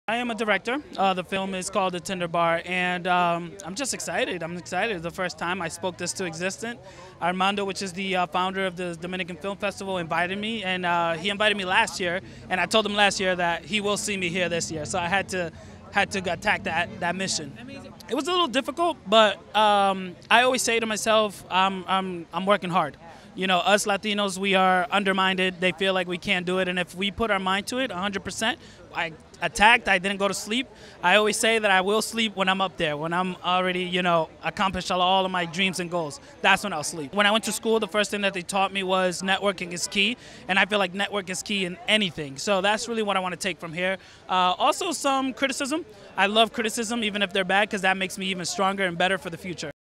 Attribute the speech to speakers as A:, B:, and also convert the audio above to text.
A: I am a director. The film is called The Tender Bar, and I'm just excited. I'm excited. The first time I spoke this to existence, Armando, which is the founder of the Dominican Film Festival, invited me, and he invited me last year, and I told him last year that he will see me here this year. So I had to attack that mission. It was a little difficult, but I always say to myself, I'm working hard. You know, us Latinos, we are undermined. They feel like we can't do it. And if we put our mind to it 100%, I attacked. I didn't go to sleep. I always say that I will sleep when I'm up there, when I'm already, accomplished all of my dreams and goals. That's when I'll sleep. When I went to school, the first thing that they taught me was networking is key. And I feel like network is key in anything. So that's really what I want to take from here. Also, some criticism. I love criticism, even if they're bad, because that makes me even stronger and better for the future.